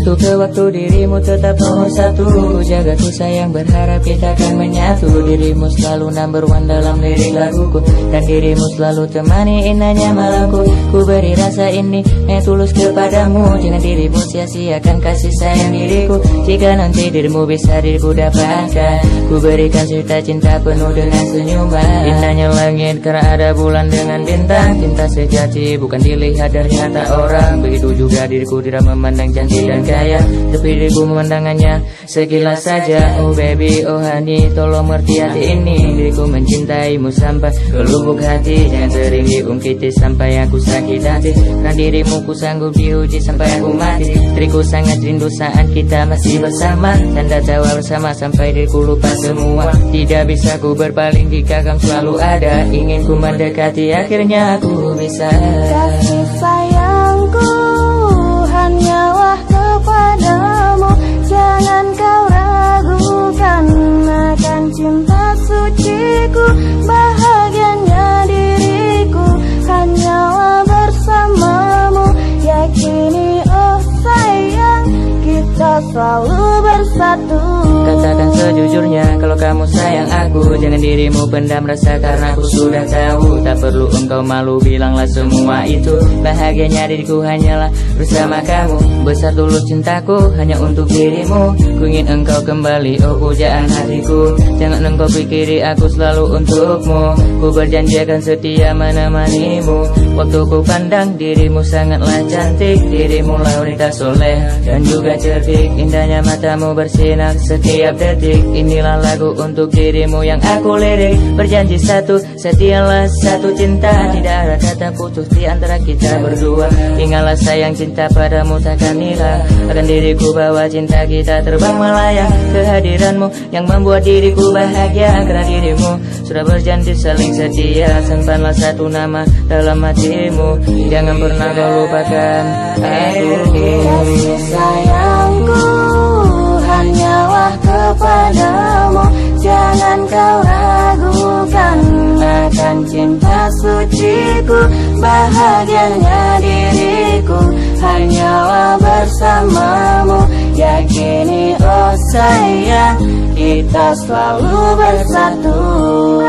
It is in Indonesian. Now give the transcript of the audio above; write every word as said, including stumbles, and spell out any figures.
Waktu ke waktu dirimu tetap nomor satu. Ku jaga, ku sayang, berharap kita akan menyatu. Dirimu selalu number one dalam lirik laguku, dan dirimu selalu temani indahnya malamku. Ku beri rasa ini yang tulus kepadamu. Jangan dirimu sia-siakan kasih sayang diriku. Jika nanti dirimu bisa diriku dapatkan, ku berikan cerita cinta penuh dengan senyuman. Indahnya langit karena ada bulan dengan bintang. Cinta sejati bukan dilihat dari mata orang. Begitu juga diriku tidak memandang cantik dan kaya, tapi diriku memandangannya sekilas saja. Oh baby, oh honey, tolong mengerti hati ini. Diriku mencintaimu sampai ke lubuk hati. Jangan sering diungkiti sampai aku sakit hati. Karena dirimu ku sanggup diuji sampai aku mati. Diriku sangat rindu saat kita masih bersama. Tanda tawa bersama sampai diriku lupa semua. Tidak bisa ku berpaling jika kamu selalu ada. Ingin ku mendekati, akhirnya aku bisa. Kasih sayangku hanyalah kepadamu. Jangan kau ragukan akan cinta suciku. Bahagianya diriku hanyalah bersamamu. Yakini oh sayang, kita selalu bersatu. Katakan sejujurnya kalau kamu sayang aku. Jangan dirimu pendam rasa karena aku sudah tahu. Tak perlu engkau malu, bilanglah semua itu. Bahagianya diriku hanyalah bersama kamu. Besar tulus cintaku hanya untuk dirimu. Ku ingin engkau kembali, oh pujaan hatiku. Jangan engkau pikiri aku selalu untukmu. Ku berjanji akan setia menemanimu. Waktu ku pandang dirimu sangatlah cantik. Dirimu wanita soleh dan juga cerdik. Indahnya matamu bersinar setiap detik. Inilah lagu untuk dirimu yang aku lirik. Berjanji satu, setialah satu cinta. Tidak ada kata putus di antara kita berdua. Ingatlah sayang, cinta padamu takkan hilang. Akan diriku bawa cinta kita terbang melayang. Kehadiranmu yang membuat diriku bahagia. Karena dirimu sudah berjanji saling setia. Simpanlah satu nama dalam hatimu. Jangan pernah kau lupakan aku. Kasih sayangku hanyalah kepadamu. Jangan kau ragukan akan cinta suciku. Bahagianya diriku hanyalah bersamamu. Yakini oh sayang, kita selalu bersatu.